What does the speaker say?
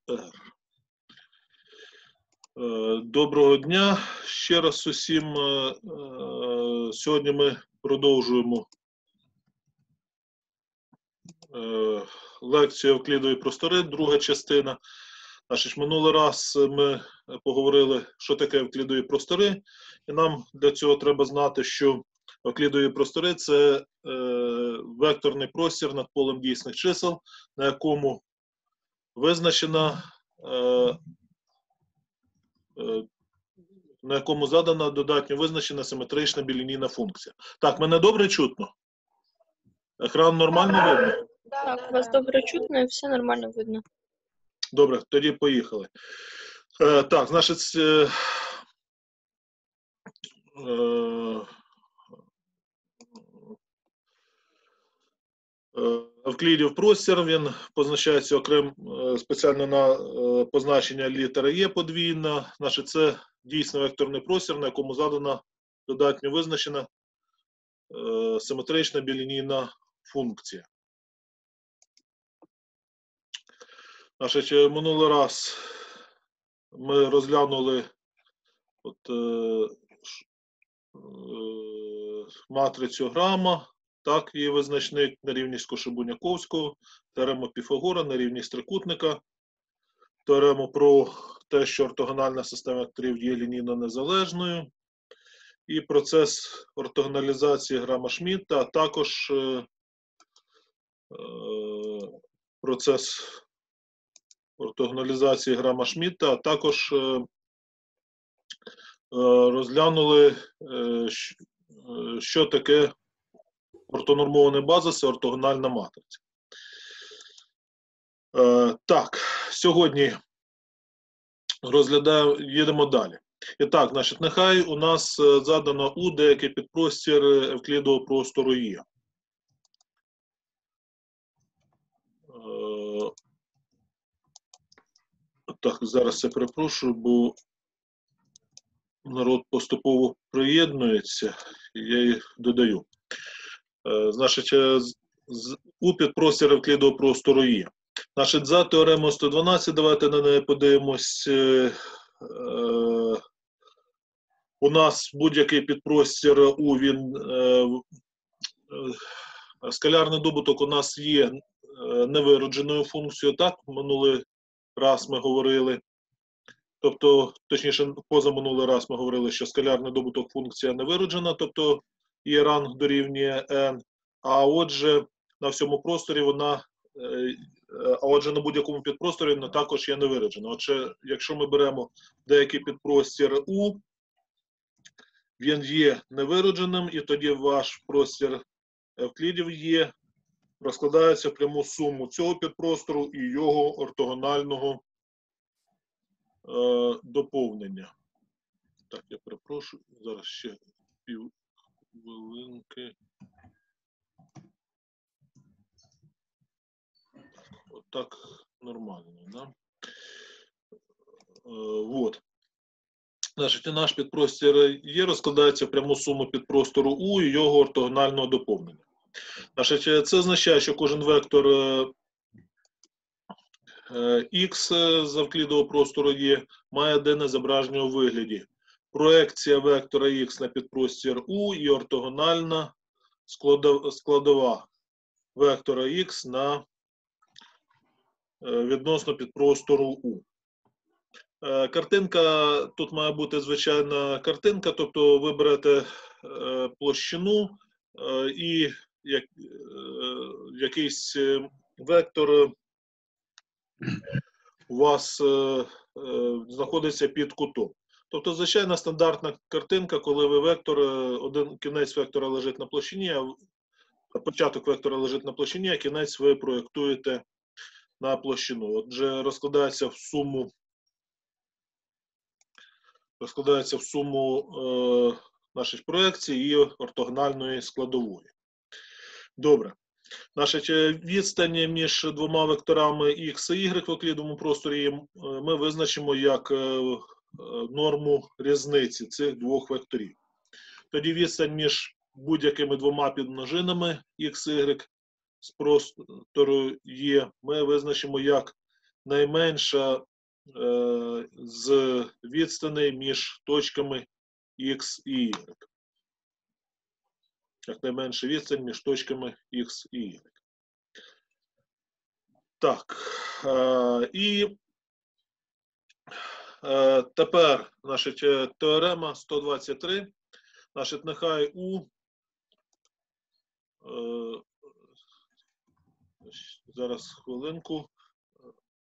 Доброго дня ще раз усім. Сьогодні ми продовжуємо лекцію Евклідові простори, друга частина. Минулий раз ми поговорили, що таке евклідові простори, і нам для цього треба знати, що евклідові простори – це векторний простір над полем дійсних чисел, на якому задана додатньо визначена симетрична білінійна функція. Так, мене добре чутно? Екран нормально видно? Так, вас добре чутно і все нормально видно. Добре, тоді поїхали. Так, значить, Евклідів простір, він позначається спеціально на позначення літера Є подвійна. Значить, це дійсно векторний простір, на якому задана додатньо визначена симетрична білінійна функція. Значить, минулий раз ми розглянули матрицю Грама, так, її визначник на рівні Кошебу-Няковського, теорему Піфагора на рівні трикутника, теорему про те, що ортогональна система векторів є лінійно незалежною, і процес ортогоналізації Грама-Шмідта, а також процес ортогоналізації Грама-Шмідта, а також розглянули, що таке ортонормований базис і ортогональна матриця. Так, сьогодні їдемо далі. І так, значить, нехай у нас задано У деякий підпростір евклідового простору Є. Так, зараз я перепрошую, бо народ поступово приєднується, і я їх додаю. Значить, У підпростір евклідового простору Є. Значить, за теоремою 112, давайте на неї подивимось. У нас будь-який підпростір У, скалярний добуток у нас є невиродженою функцією, так, минулий раз ми говорили. Тобто, точніше, позаминулий раз ми говорили, що скалярний добуток функція невироджена, тобто її ранг дорівнює n, а отже, на всьому просторі на будь-якому підпросторі вона також є невироджена. Отже, якщо ми беремо деякий підпростір У, він є невиродженим, і тоді ваш простір евклідів Є розкладається в пряму суму цього підпростору і його ортогонального доповнення. Так, я перепрошую, зараз ще півхвилинки. Отак нормально, да? Вот. Значить, наш підпростір Є розкладається в пряму суму підпростору У і його ортогонального доповнення. Значить, це означає, що кожен вектор X з евклідового простору Є має денне зображення у вигляді проекція вектора X на підпростір У і ортогональна складова вектора X на відносно підпростору У. Картинка, тут має бути звичайна картинка, тобто ви берете площину і якийсь вектор у вас знаходиться під кутом. Тобто, звичайна стандартна картинка, коли ви один кінець вектора лежить на площині, а початок вектора лежить на площині, а кінець ви проєктуєте на площину. Отже, розкладається в суму нашої проекції і ортогональної складової. Добре. Значить, відстані між двома векторами X і Y в евклідовому просторі ми визначимо як норму різниці цих двох векторів. Тоді відстань між будь-якими двома підмножинами X, Y з простору Є ми визначимо як найменша з відстаней між точками X і Y. Якнайменша відстань між точками X і Y. Так. І тепер, значить, теорема 123. Значить, нехай зараз хвилинку.